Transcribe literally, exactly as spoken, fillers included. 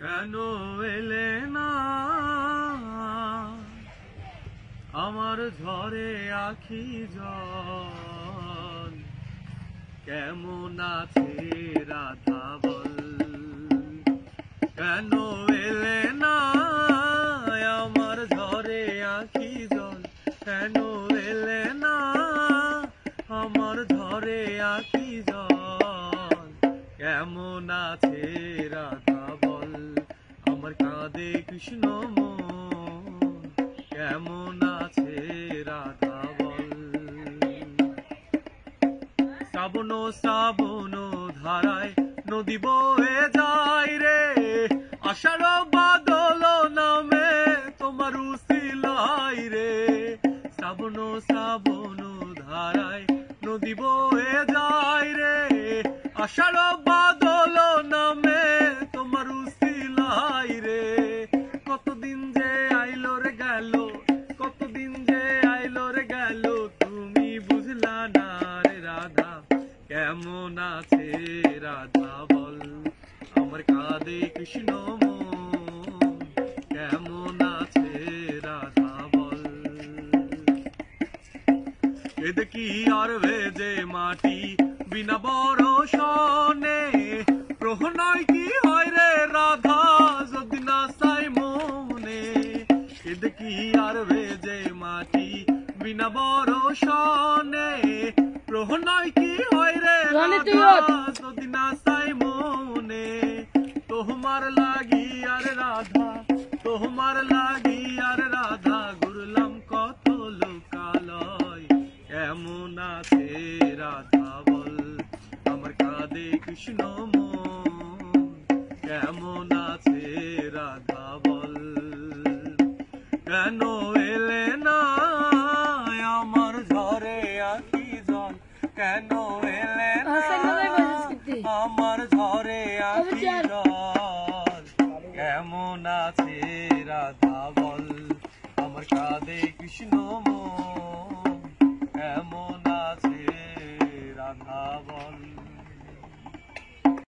কেন এলে না আমার ঝরে আখি জল, কেমন আছে রাধা বল। কেন এলে না আমার ঝরে আখি জল, কেন এলে না আমার ঝরে আখি জল, কেমন আছে রাধা বল। আমার কাঁদে কৃষ্ণ মন, কেমন আছে রাধা বল। শ্রাবণ শ্রাবণ ধারায় নদী বয়ে যায় রে, আষাঢ় বাদল নামে তোমার উশিলাই রে। শ্রাবণ শ্রাবণ ধারায় নদী বয়ে যায় রে, আষাঢ় বাদল নামে তোমার উশিলাই রে। কতদিন যে আইলো রে গেল, কতদিন যে আইলো রে গেল, তুমি বুঝলা না রে রাধা, কেমন আছে রাধা বল। আমার কাঁদে কৃষ্ণ মন, কেমন আছে রাধা বল। এদে কি আর ভেজে মাটি বিনা বরষণে, প্রহনয় কি হয় রে রাধা যদি না চাই মনে। এদে কি আর ভেজে মাটি বিনা বরষণে, প্রহনয় কি হয় রে রাধা যদি না চাই মনে। তোমার লাগি আর রাধা, তোমার লাগি আর রাধা, ঘুরলাম কত লোকালয়, কেমন আছে রাধা বল। আমার কাঁদে কৃষ্ণ মন, কেমন আছে রাধা বল। কেন এলে না আমার ঝরে আখি জল, কেন এলে না আমার ঝরে আখি জল।